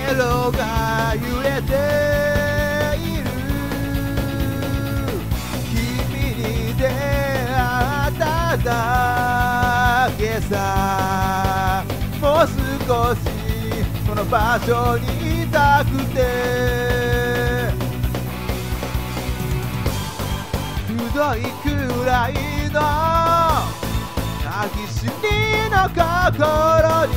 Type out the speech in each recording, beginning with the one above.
ロが揺れている。君に出会っただけさ。もう少しこの場所にいたくて、くどいくらいの歯ぎしりの心に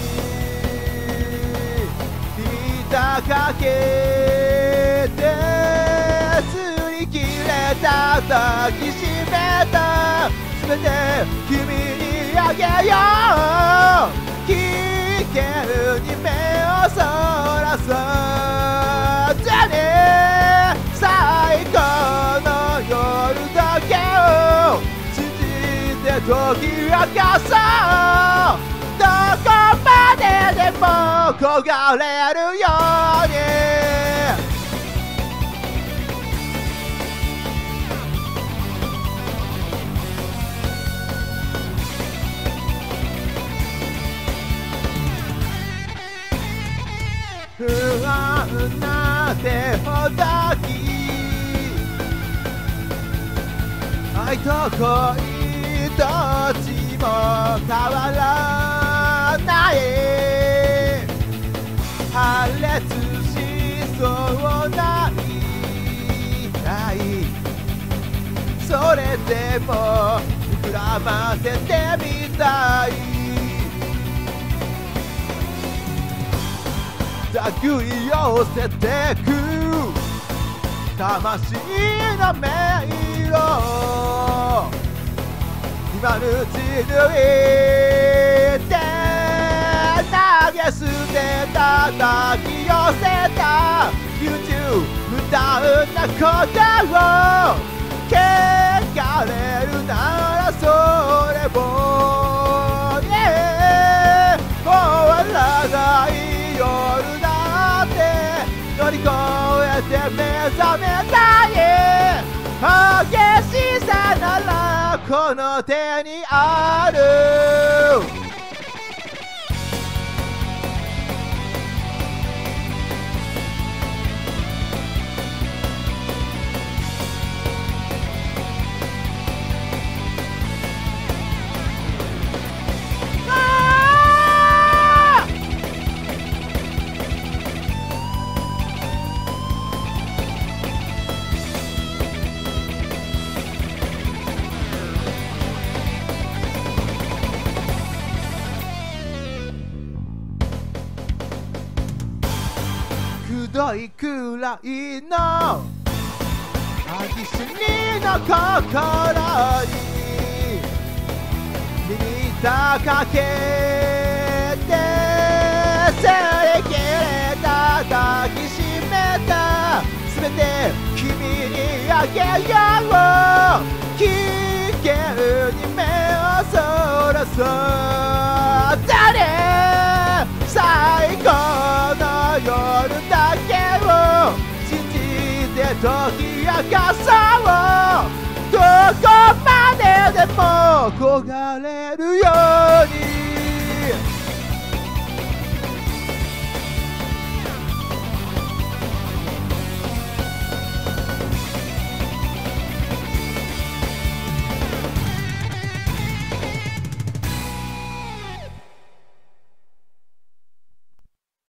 膝かけて、擦り切れた抱きしめた全て君にあげよう。危険に目をそらそうじゃね。最高の夜だけを信じて時明かそう。どこまででも焦がれるように。不安な手ほどき、愛と恋どっちも変わらない。破裂しそうな愛、それでも膨らませてみたい。手繰り寄せてく魂の迷路、今のうち抜いて投げ捨てた抱き寄せた YouTube ダウンなことを汚れるならそれもね、終わらない夜だって乗り越えて目覚めたい。激しさならこの手にある。くどいくらいの歯ぎしりの心に膝かけて、擦り切れた抱きしめた全て君にあげよう。危険に目をそらそうだね。最高の夜だけを信じて時明かそう。どこまででも焦がれるよ